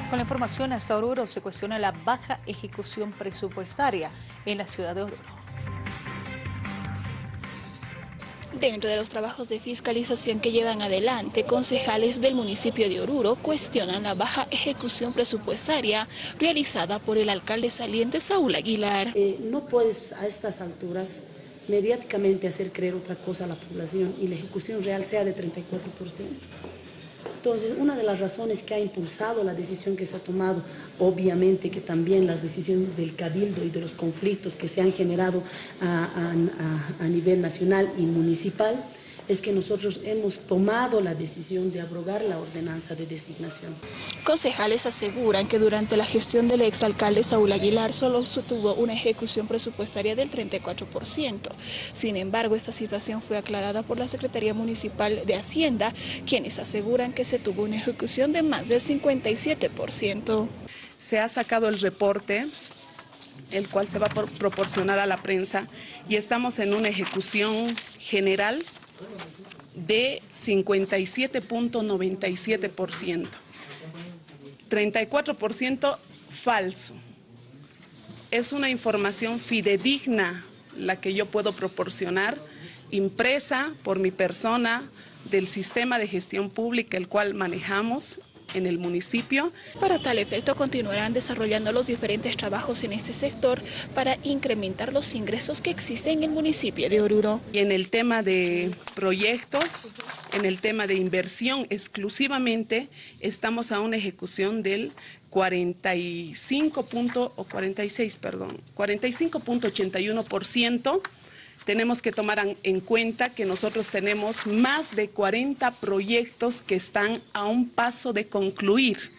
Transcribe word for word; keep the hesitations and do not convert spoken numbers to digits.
Con la información, hasta Oruro se cuestiona la baja ejecución presupuestaria en la ciudad de Oruro. Dentro de los trabajos de fiscalización que llevan adelante, concejales del municipio de Oruro cuestionan la baja ejecución presupuestaria realizada por el alcalde saliente Saúl Aguilar. Eh, no puedes a estas alturas mediáticamente hacer creer otra cosa a la población y la ejecución real sea de treinta y cuatro por ciento. Entonces, una de las razones que ha impulsado la decisión que se ha tomado, obviamente que también las decisiones del Cabildo y de los conflictos que se han generado a, a, a, a nivel nacional y municipal, es que nosotros hemos tomado la decisión de abrogar la ordenanza de designación. Concejales aseguran que durante la gestión del exalcalde Saúl Aguilar solo se tuvo una ejecución presupuestaria del treinta y cuatro por ciento. Sin embargo, esta situación fue aclarada por la Secretaría Municipal de Hacienda, quienes aseguran que se tuvo una ejecución de más del cincuenta y siete por ciento. Se ha sacado el reporte, el cual se va a proporcionar a la prensa, y estamos en una ejecución general de cincuenta y siete punto noventa y siete por ciento, treinta y cuatro por ciento falso. Es una información fidedigna la que yo puedo proporcionar, impresa por mi persona del sistema de gestión pública el cual manejamos en el municipio. Para tal efecto continuarán desarrollando los diferentes trabajos en este sector para incrementar los ingresos que existen en el municipio de Oruro. Y en el tema de proyectos, en el tema de inversión exclusivamente, estamos a una ejecución del cuarenta y cinco punto, o cuarenta y seis, perdón, cuarenta y cinco punto ochenta y uno por ciento. Tenemos que tomar en cuenta que nosotros tenemos más de cuarenta proyectos que están a un paso de concluir.